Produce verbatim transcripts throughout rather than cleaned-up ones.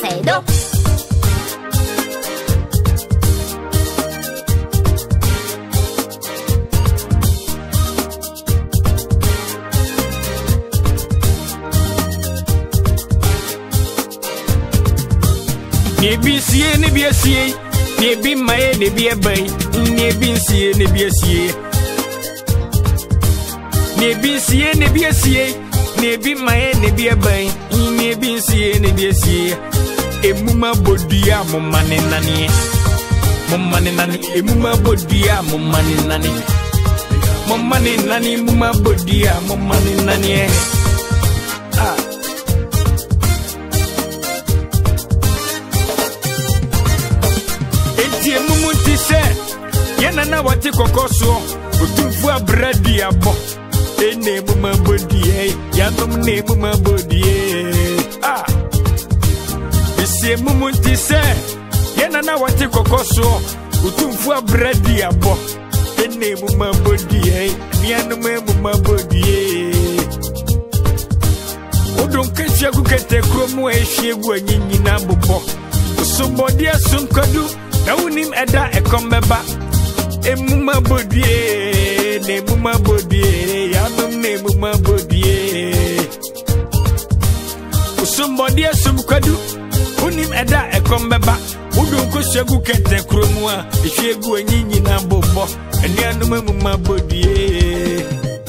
say do. Nebi sie nebi sie, nebi mae nebi bay, nebi sie nebi sie. Nebi sie nebi sie, nebi mae nebi bay, nebi sie nebi sie. Emuma bodia mo mane nani, mo mane nani. Emuma bodia mo mane nani, mo mane nani. Muma bodia mo mane nani. Ah. Eti emumunti se, yena na wati kokoso, utumfu abradi abo. Ene muma bodie, yanom ne muma bodie. Ah. Esi emumunti se, yena na wati kokoso, utumfu abradi abo. Ene muma bodie, yanom muma bodie. Odon kesi agukete kromo ehye gu anyinyi na bobo. Somebody asum kadu. Na unim eda ekombeba. Emuma bodie, ne muma bodie, yanom ne muma bodie. Somebody asum kadu. Unim eda ekombeba. Udun koshegu kete kromwa. Ishegu anyinyi na bobo. Eni anum muma bodie.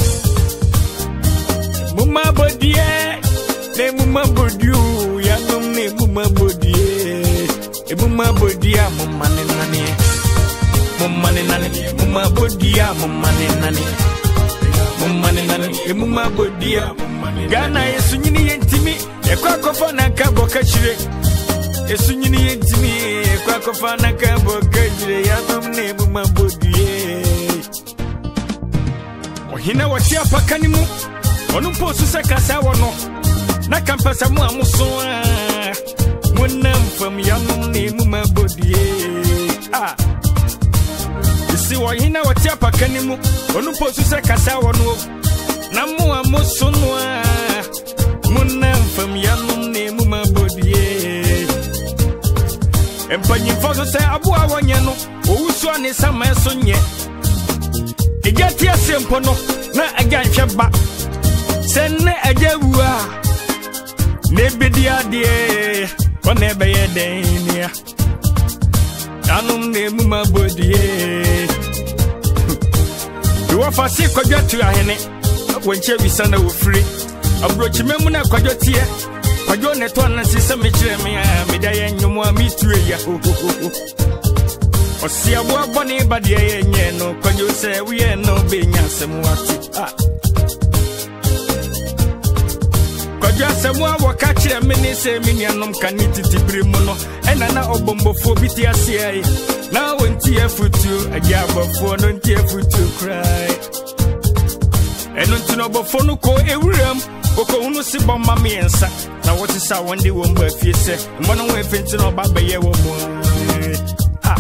Muma bodie, ne muma bodiu, yanom ne muma bodie. Emuma bodia mo mane nani, mo mane nani. Muma bodia mo mane nani, mo mane nani. Emuma bodia mo mane. Gana yesu nyini yentimi, ekwa kofa na kabo kachire. Yesu nyini yentimi, ekwa kofa na kabo kachire. Yanom ne muma bodie. Ohina wati apakani mu, onumpo suse kasa wono. Na kampasa mu amuso. Munam from yanom ne muma bodie. Ah. Isi wa hina wati apakani mu. Onumpo suse kasa wono. Na mu amuso no. Munam from yanom ne muma bodie. Empanyimfo so se aboa wonye no. Owusu ane sama so nye. Igati asempo no na aganhwe ba. Senne ajawua. Nebedi adie. One be ye denia. Anum ne muma bodie. You wafa si kwadwa tu ahene. Wenche bisa na wo free. Abrochi memu na kwadwa tie. Kwadwa ne to na sise me kire me a me da ye nyomo a me tue ya. Osi abo abone ba de ye nye no kwadwa se we ye no be nyasem wati. Ah. Semua wakachire mene se minianom kaniti tibrimu no ena na obombofo biti asie na wonti afutu ajabofo no nti afutu cry eno ntino bofo no ko ewuram koko hunu si bomma miensa na woti sa wonde wo mba fie se mbono wo efenti no baba ye wo mu ha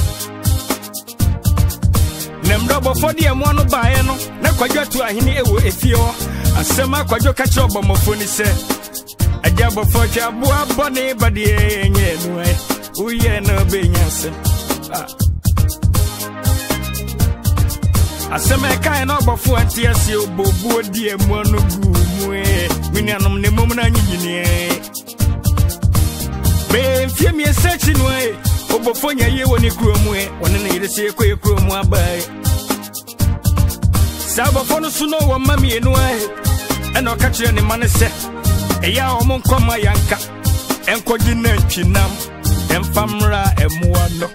nemdo bofo de emo no baaye no na kwadwatu ahini ewo efio asema kwadwo kache obomofo ni se ajabofo cha bua bone badie nye nuwe uye no benyase ah asema kai no obofo antiase obobu odi emu no gu mue minianom ne mom na nyigini be mfie mi search nuwe obofo nya ye woni kromu e woni na yire se ekoye kromu abai sabofo no suno wo mami enu ai eno ka kire ni mane se eya o mon koma yanka enkogi na ntwinam emfamra emuwa no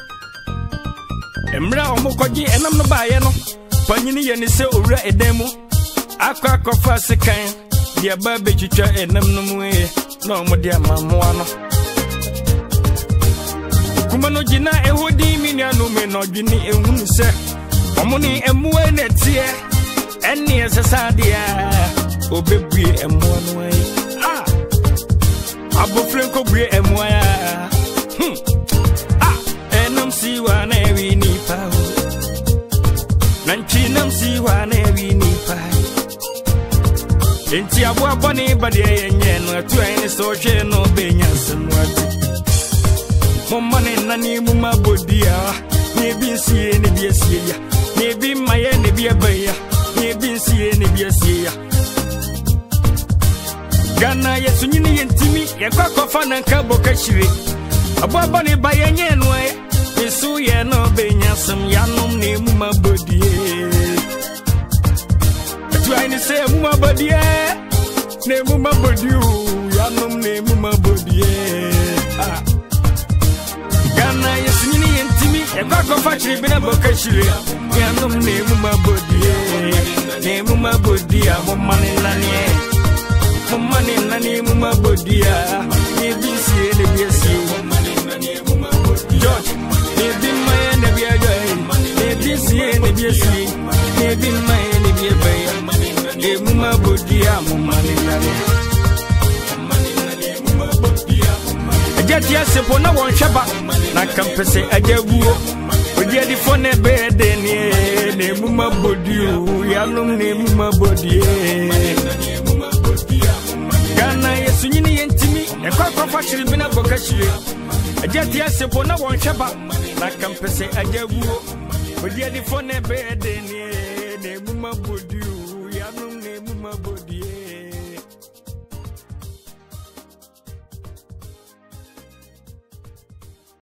emra o mokogi enam no baaye no panyini ye ni se owura edemu akwa akọfa sekan dia ba betwitwa enam no mu e na o mo dia mamoa no kuma no gina ehodi minia no me no dwini ehunu se omuni emuwa na tie eni esesadia obebue emuwa no ai ah abofrenko bue emuwa ya hm ah enam siwa na ewi ni pa nanchi nam siwa na ewi ni pa Enti abo boni bade yenye no atu ene so hwe no benya semwati Momane nani muma bodia ne bi nsie ne bi asie ya ne bi maye ne bi abaya ne bi nsie ne bi asie ya Gana yesu nyini yentimi ye kwakofa na nkabo kashire abo boni ba yenye no e yesu ye no benya sem yanom ne muma bodie atu ene se muma bodie ne muma bodiu yanom ne muma bodie ah Gana yesu nyini yentimi e kwakofa chire bi na bokashire yanom ne muma bodie ne muma bodia momane nanie momane nanie muma bodia ne binsie ne biasi George ne bin maye ne biaga ne binsie ne biasi ne bin maye ne biabaya ne muma bodia momane nanie Ajatia sepo na won hweba na kampese ajaguo odi adi fo ne bede ne ne muma bodio yanom ne muma bodie Gana yesu nyini yentimi e kwakwafa chiri bina bokashire Ajatia sepo na won hweba na kampese ajaguo odi adi fo ne bede ne ne muma bodio